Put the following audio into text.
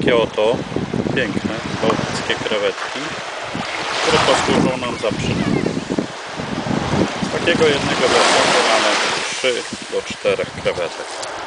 takie oto piękne bałtyckie krewetki, które posłużą nam za przynętę. Z takiego jednego basenu mamy 3 do 4 krewetek.